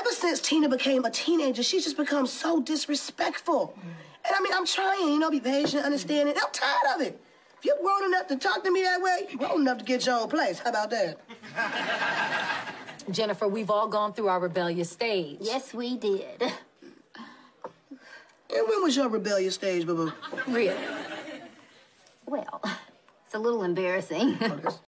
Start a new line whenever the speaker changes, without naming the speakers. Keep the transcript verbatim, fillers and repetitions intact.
ever since Tina became a teenager, she's just become so disrespectful. Mm. And I mean, I'm trying, you know, be patient, understanding. I'm tired of it. If you're grown enough to talk to me that way, you're grown enough to get your own place. How about that?
Jennifer, we've all gone through our rebellious stage.
Yes, we did.
And when was your rebellious stage, boo-boo?
Really?
Well, it's a little embarrassing.
Oh,